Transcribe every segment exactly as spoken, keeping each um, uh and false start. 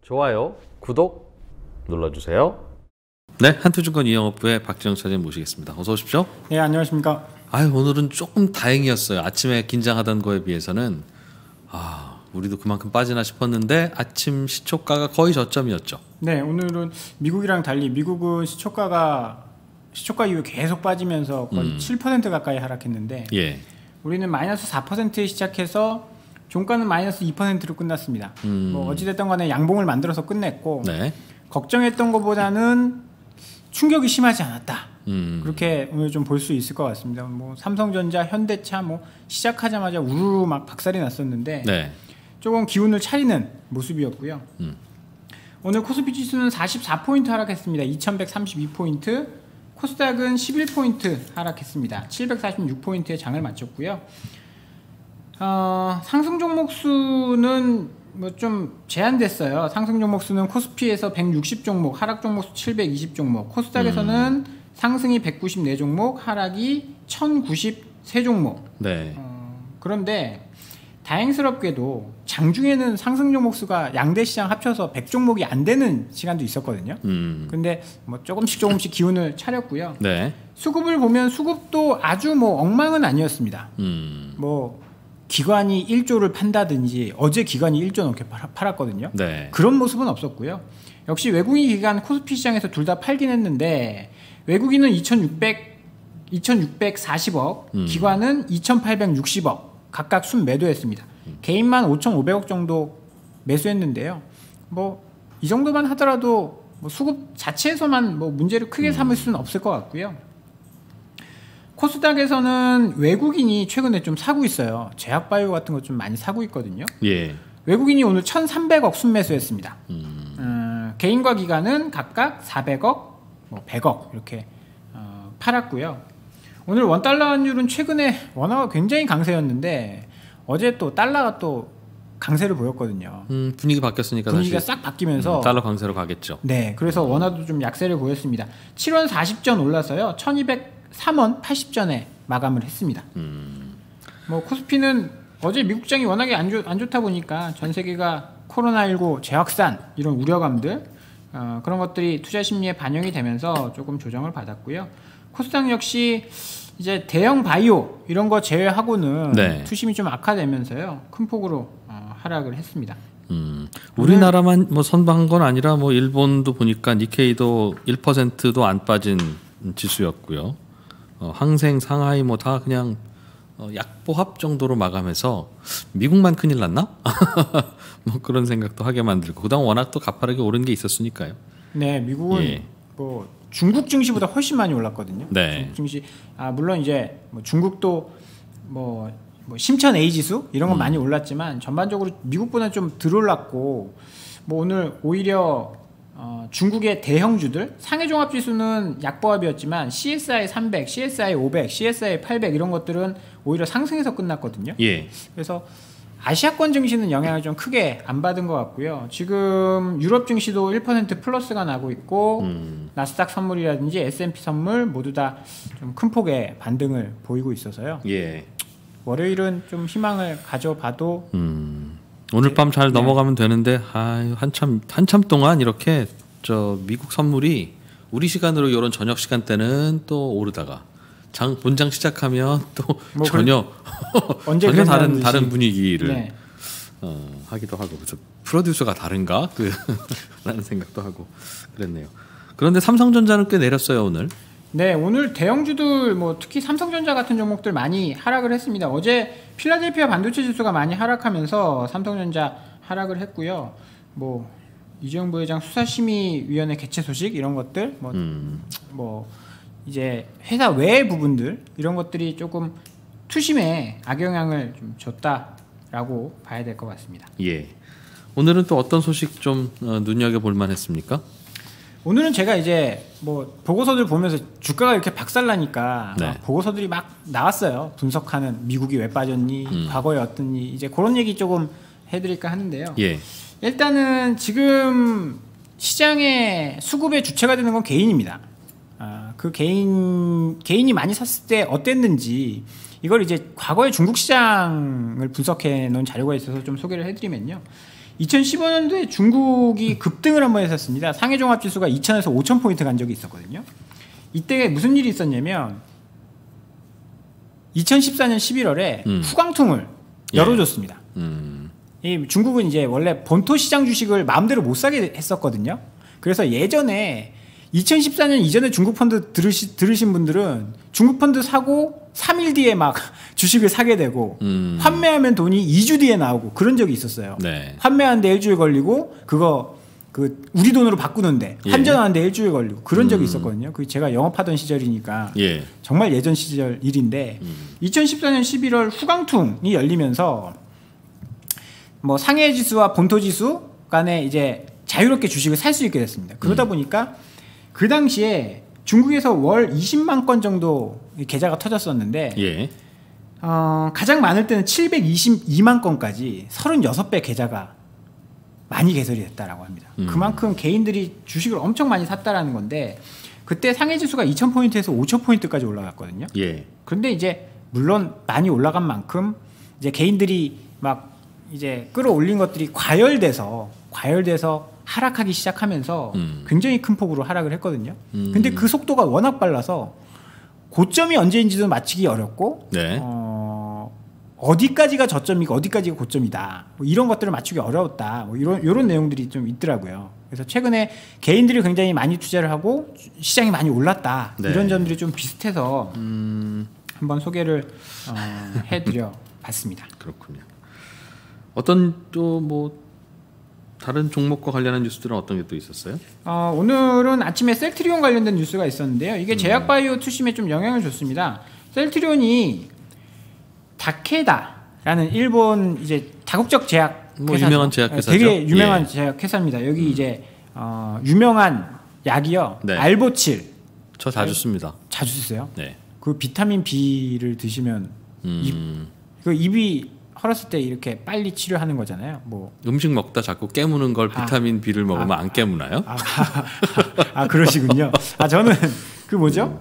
좋아요, 구독 눌러주세요. 네, 한투증권 이영업부의 박지영 차장님 모시겠습니다. 어서 오십시오. 네, 안녕하십니까. 아유, 오늘은 조금 다행이었어요. 아침에 긴장하던 거에 비해서는 아, 우리도 그만큼 빠지나 싶었는데 아침 시초가가 거의 저점이었죠. 네, 오늘은 미국이랑 달리 미국은 시초가가 시초가 이후에 계속 빠지면서 거의 음. 칠 퍼센트 가까이 하락했는데 예. 우리는 마이너스 사 퍼센트에 시작해서 종가는 마이너스 이 퍼센트로 끝났습니다. 음. 뭐 어찌됐든 간에 양봉을 만들어서 끝냈고 네. 걱정했던 것보다는 충격이 심하지 않았다. 음. 그렇게 오늘 좀 볼 수 있을 것 같습니다. 뭐 삼성전자, 현대차 뭐 시작하자마자 우르르 막 박살이 났었는데 네. 조금 기운을 차리는 모습이었고요. 음. 오늘 코스피 지수는 사십사 포인트 하락했습니다. 이천백삼십이 포인트. 코스닥은 십일 포인트 하락했습니다. 칠백사십육 포인트에 장을 마쳤고요. 어, 상승 종목 수는 뭐 좀 제한됐어요. 상승 종목 수는 코스피에서 백육십 종목, 하락 종목 수 칠백이십 종목, 코스닥에서는 음. 상승이 백구십사 종목, 하락이 천구십삼 종목. 네. 어, 그런데 다행스럽게도 장중에는 상승 종목 수가 양대 시장 합쳐서 백 종목이 안 되는 시간도 있었거든요. 음. 근데 뭐 조금씩 조금씩 기운을 차렸고요. 네. 수급을 보면 수급도 아주 뭐 엉망은 아니었습니다. 음. 뭐 기관이 일 조를 판다든지 어제 기관이 일 조 넘게 팔았거든요. 네. 그런 모습은 없었고요. 역시 외국인 기관 코스피 시장에서 둘 다 팔긴 했는데 외국인은 이천육백, 이천육백사십억, 음. 기관은 이천팔백육십억 각각 순매도했습니다. 음. 개인만 오천오백억 정도 매수했는데요. 뭐 이 정도만 하더라도 뭐 수급 자체에서만 뭐 문제를 크게 삼을 수는 없을 것 같고요. 코스닥에서는 외국인이 최근에 좀 사고 있어요. 제약바이오 같은 거 좀 많이 사고 있거든요. 예. 외국인이 오늘 천삼백억 순매수했습니다. 음. 어, 개인과 기관은 각각 사백억, 뭐 백억 이렇게 어, 팔았고요. 오늘 원달러 환율은 최근에 원화가 굉장히 강세였는데 어제 또 달러가 또 강세를 보였거든요. 음, 분위기 바뀌었으니까 분위기가 다시 싹 바뀌면서 음, 달러 강세로 가겠죠. 네, 그래서 원화도 좀 약세를 보였습니다. 칠 원 사십 전 올라서요. 천이백삼 원 팔십 전에 마감을 했습니다. 음. 뭐 코스피는 어제 미국장이 워낙에 안, 좋, 안 좋다 보니까 전 세계가 코로나십구 재확산 이런 우려감들 어, 그런 것들이 투자 심리에 반영이 되면서 조금 조정을 받았고요. 코스닥 역시 이제 대형 바이오 이런 거 제외하고는 네. 투심이 좀 악화되면서요. 큰 폭으로 어, 하락을 했습니다. 음, 우리나라만 뭐 선방한 건 아니라 뭐 일본도 보니까 니케이도 일 퍼센트도 안 빠진 지수였고요. 어, 항생, 상하이 뭐 다 그냥 어, 약보합 정도로 마감해서 미국만 큰일 났나? 뭐 그런 생각도 하게 만들고 그다음 워낙 또 가파르게 오른 게 있었으니까요. 네, 미국은 예. 뭐 중국 증시보다 훨씬 많이 올랐거든요. 네. 중국 증시 아 물론 이제 뭐 중국도 뭐, 뭐 심천 A 지수 이런 건 음. 많이 올랐지만 전반적으로 미국보다 좀 덜 올랐고 뭐 오늘 오히려 어, 중국의 대형주들 상해 종합 지수는 약보합이었지만 씨에스아이 삼백, 씨에스아이 오백, 씨에스아이 팔백 이런 것들은 오히려 상승해서 끝났거든요. 예. 그래서 아시아권 증시는 영향을 좀 크게 안 받은 것 같고요. 지금 유럽 증시도 일 퍼센트 플러스가 나고 있고 음. 나스닥 선물이라든지 에스앤피 선물 모두 다 좀 큰 폭의 반등을 보이고 있어서요. 예. 월요일은 좀 희망을 가져봐도 음. 오늘 밤 잘 네. 넘어가면 되는데 아, 한참 한참 동안 이렇게 저 미국 선물이 우리 시간으로 이런 저녁 시간대는 또 오르다가 장 본장 시작하면 또 뭐 전혀 전혀 다른 다른 분위기를 네. 어, 하기도 하고 그래서 프로듀서가 다른가 그 라는 생각도 하고 그랬네요. 그런데 삼성전자는 꽤 내렸어요 오늘. 네, 오늘 대형주들 뭐 특히 삼성전자 같은 종목들 많이 하락을 했습니다. 어제 필라델피아 반도체 지수가 많이 하락하면서 삼성전자 하락을 했고요. 뭐 이재용 부회장 수사심의위원회 개최 소식 이런 것들 뭐, 음. 뭐 이제 회사 외의 부분들 이런 것들이 조금 투심에 악영향을 좀 줬다라고 봐야 될 것 같습니다. 예. 오늘은 또 어떤 소식 좀 어, 눈여겨볼 만했습니까? 오늘은 제가 이제 뭐 보고서들 보면서 주가가 이렇게 박살나니까 네. 보고서들이 막 나왔어요. 분석하는 미국이 왜 빠졌니, 음. 과거에 어떻니 이제 그런 얘기 조금 해드릴까 하는데요. 예. 일단은 지금 시장의 수급의 주체가 되는 건 개인입니다. 아, 그 개인 개인이 많이 샀을 때 어땠는지 이걸 이제 과거의 중국 시장을 분석해 놓은 자료가 있어서 좀 소개를 해드리면요. 이천십오 년도에 중국이 급등을 한번 했었습니다. 상해 종합 지수가 이천에서 오천 포인트 간 적이 있었거든요. 이때 무슨 일이 있었냐면 이천십사 년 십일월에 음. 후광통을 열어줬습니다. 예. 음. 이 중국은 이제 원래 본토 시장 주식을 마음대로 못 사게 했었거든요. 그래서 예전에 이천십사 년 이전에 중국 펀드 들으시, 들으신 분들은 중국 펀드 사고 삼 일 뒤에 막 주식을 사게 되고 음. 환매하면 돈이 이 주 뒤에 나오고 그런 적이 있었어요. 네. 환매하는데 일주일 걸리고 그거 그 우리 돈으로 바꾸는데 예. 환전하는데 일주일 걸리고 그런 적이 음. 있었거든요. 그 제가 영업하던 시절이니까 예. 정말 예전 시절 일인데 음. 이천십사 년 십일월 후광통이 열리면서 뭐 상해 지수와 본토 지수 간에 이제 자유롭게 주식을 살 수 있게 됐습니다. 그러다 음. 보니까 그 당시에 중국에서 월 이십만 건 정도 계좌가 터졌었는데 예. 어, 가장 많을 때는 칠백이십이만 건까지 서른여섯 배 계좌가 많이 개설이 됐다라고 합니다. 음. 그만큼 개인들이 주식을 엄청 많이 샀다라는 건데 그때 상해지수가 이천 포인트에서 오천 포인트까지 올라갔거든요. 예. 그런데 이제 물론 많이 올라간 만큼 이제 개인들이 막 이제 끌어올린 것들이 과열돼서 과열돼서 하락하기 시작하면서 음. 굉장히 큰 폭으로 하락을 했거든요. 음. 근데 그 속도가 워낙 빨라서 고점이 언제인지도 맞히기 어렵고 네. 어, 어디까지가 저점이고 어디까지가 고점이다 뭐 이런 것들을 맞추기 어려웠다 뭐 이런 이런 내용들이 좀 있더라고요. 그래서 최근에 개인들이 굉장히 많이 투자를 하고 시장이 많이 올랐다 네. 이런 점들이 좀 비슷해서 음. 한번 소개를 어, 해드려 봤습니다. 그렇군요. 어떤 또 뭐 다른 종목과 관련한 뉴스들은 어떤 게 또 있었어요? 어, 오늘은 아침에 셀트리온 관련된 뉴스가 있었는데요. 이게 제약바이오 투심에 좀 영향을 줬습니다. 셀트리온이 다케다라는 일본 이제 다국적 제약 뭐 유명한 제약 회사죠. 되게 유명한 예. 제약 회사입니다. 여기 음. 이제 어, 유명한 약이요. 네. 알보칠. 저 자주 씁니다. 자주 쓰세요? 네. 그 비타민 B를 드시면 음. 입, 그 입이 헐었을 때 이렇게 빨리 치료하는 거잖아요. 뭐 음식 먹다 자꾸 깨무는 걸 비타민 아, B를 먹으면 아, 안 깨무나요? 아, 아, 아 그러시군요. 아 저는 그 뭐죠?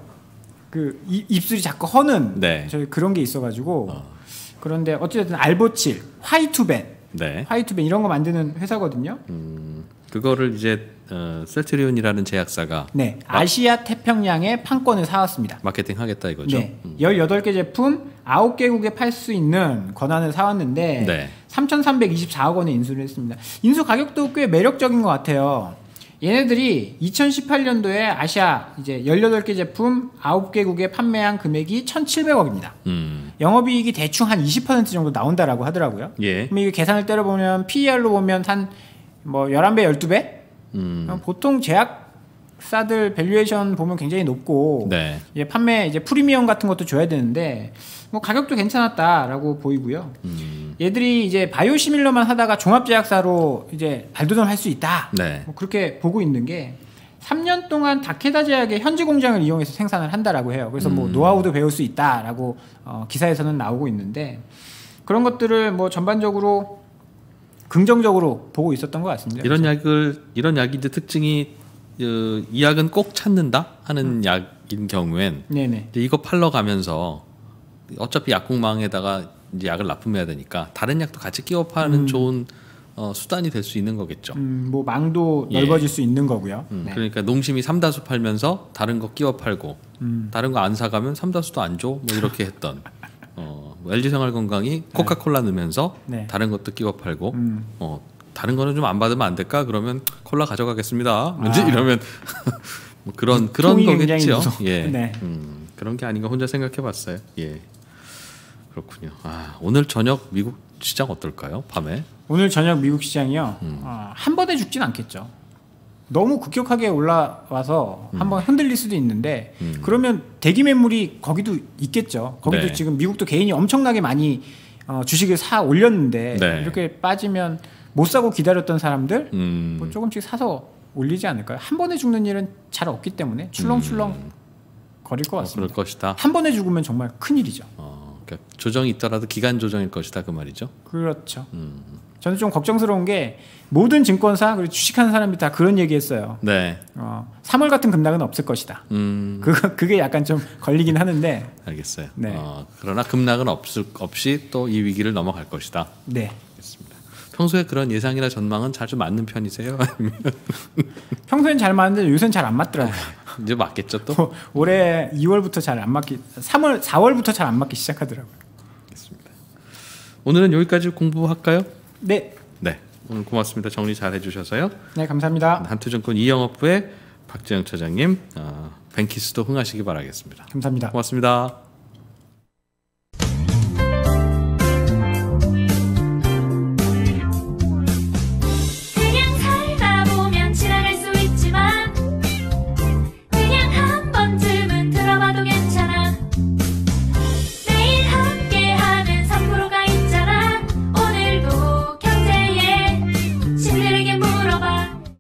그 이, 입술이 자꾸 허는 네. 저 그런 게 있어가지고 어. 그런데 어쨌든 알보칠, 화이투벤, 네. 화이투벤 이런 거 만드는 회사거든요. 음, 그거를 이제 어, 셀트리온이라는 제약사가 네 아시아 태평양의 판권을 사왔습니다. 마케팅 하겠다 이거죠. 네, 음. 열여덟 개 제품 아홉 개국에 팔 수 있는 권한을 사왔는데 네. 삼천삼백이십사억 원에 인수를 했습니다. 인수 가격도 꽤 매력적인 것 같아요. 얘네들이 이천십팔 년도에 아시아 이제 열여덟 개 제품 아홉 개국에 판매한 금액이 천칠백억입니다. 음. 영업이익이 대충 한 이십 퍼센트 정도 나온다라고 하더라고요. 예. 그럼 이게 계산을 때려보면 피이알로 보면 한 뭐 열한 배, 열두 배? 음. 보통 제약사들 밸류에이션 보면 굉장히 높고 네. 이제 판매 이제 프리미엄 같은 것도 줘야 되는데 뭐 가격도 괜찮았다라고 보이고요. 음. 얘들이 이제 바이오시밀러만 하다가 종합제약사로 이제 발돋움할 수 있다. 네. 뭐 그렇게 보고 있는 게 삼 년 동안 다케다 제약의 현지 공장을 이용해서 생산을 한다라고 해요. 그래서 뭐 음. 노하우도 배울 수 있다라고 어, 기사에서는 나오고 있는데 그런 것들을 뭐 전반적으로 긍정적으로 보고 있었던 것 같습니다. 이런 그래서. 약을 이런 약인데 특징이 어, 이 약은 꼭 찾는다 하는 음. 약인 경우엔 네네. 이거 팔러 가면서 어차피 약국망에다가 이제 약을 납품해야 되니까 다른 약도 같이 끼워 파는 음. 좋은 어, 수단이 될 수 있는 거겠죠. 음, 뭐 망도 예. 넓어질 수 있는 거고요. 음, 네. 그러니까 농심이 삼다수 팔면서 다른 거 끼워 팔고 음. 다른 거 안 사가면 삼다수도 안 줘. 뭐 이렇게 했던. 어, 뭐 엘지생활건강이 코카콜라 네. 넣으면서 네. 다른 것도 끼워 팔고 음. 어, 다른 거는 좀 안 받으면 안 될까? 그러면 콜라 가져가겠습니다. 왠지 아. 이러면 뭐 그런 그런 거겠죠. 예, 네. 음, 그런 게 아닌가 혼자 생각해봤어요. 예, 그렇군요. 아, 오늘 저녁 미국 시장 어떨까요? 밤에? 오늘 저녁 미국 시장이요. 음. 어, 한 번에 죽진 않겠죠. 너무 급격하게 올라와서 음. 한번 흔들릴 수도 있는데 음. 그러면 대기 매물이 거기도 있겠죠. 거기도 네. 지금 미국도 개인이 엄청나게 많이 어, 주식을 사 올렸는데 네. 이렇게 빠지면 못 사고 기다렸던 사람들 음. 뭐 조금씩 사서 올리지 않을까요? 한 번에 죽는 일은 잘 없기 때문에 출렁출렁 음. 거릴 것 같습니다. 어, 그럴 것이다. 한 번에 죽으면 정말 큰일이죠. 어, 그러니까 조정이 있더라도 기간 조정일 것이다 그 말이죠. 그렇죠. 음. 저는 좀 걱정스러운 게 모든 증권사 그리고 주식하는 사람들이 다 그런 얘기했어요. 네. 어, 삼월 같은 급락은 없을 것이다. 음. 그 그게 약간 좀 걸리긴 하는데. 알겠어요. 네. 어, 그러나 급락은 없을 없이 또 이 위기를 넘어갈 것이다. 네. 알겠습니다. 평소에 그런 예상이나 전망은 자주 맞는 편이세요? 아니면 평소엔 잘 맞는데 요새는 잘 안 맞더라고요. 이제 맞겠죠 또? 올해 이월부터 잘 안 맞기, 삼월, 사월부터 잘 안 맞기 시작하더라고요. 알겠습니다. 오늘은 여기까지 공부할까요? 네. 네. 오늘 고맙습니다. 정리 잘 해주셔서요. 네, 감사합니다. 한투증권 이영업부의 박재영 차장님, 어, 뱅키스도 흥하시기 바라겠습니다. 감사합니다. 고맙습니다.